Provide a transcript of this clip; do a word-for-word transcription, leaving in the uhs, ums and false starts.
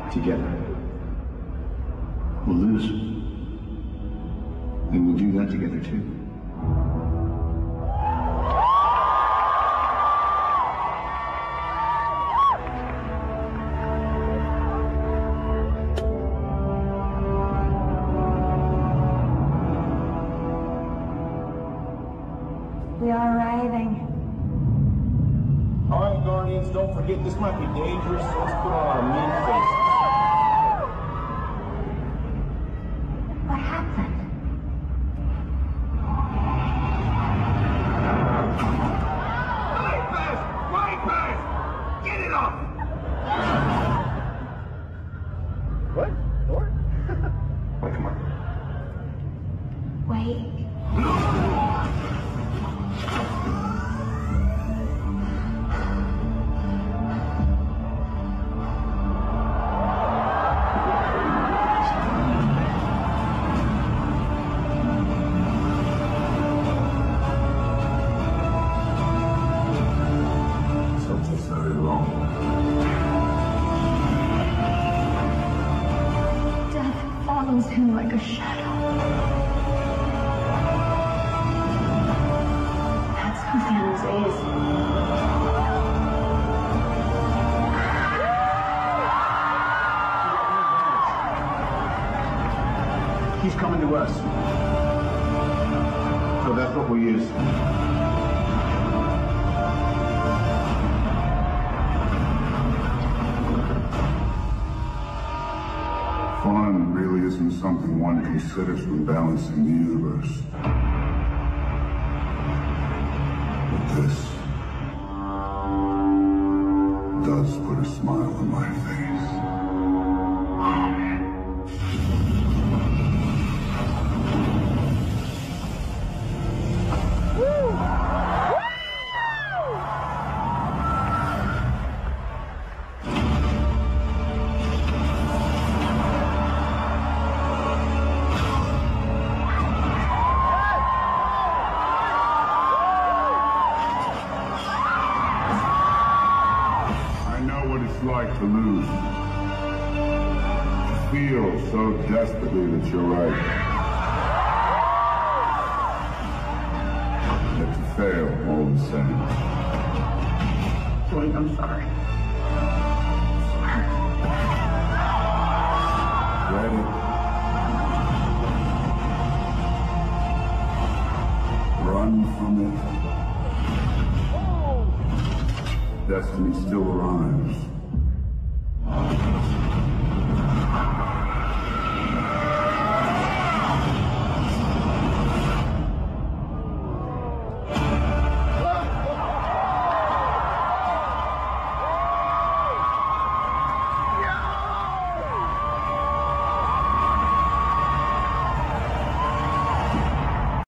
together. We'll lose. And we'll do that together too. We are arriving. All right, Guardians, don't forget this might be dangerous, so let's put on our mean faces. What happened? Flying fast! Flying fast! Get it off! What? What? Wait, come on. Wait. Something's very wrong. Death follows him like a shadow. That's who Thanos is. He's coming to us. So that's what we use. Fun really isn't something one considers when balancing the universe. But this does put a smile on my face. I know what it's like to lose. To feel so desperately that you're right. But to fail all the same. Wait, I'm sorry. Ready? Run from it. Destiny still arrives.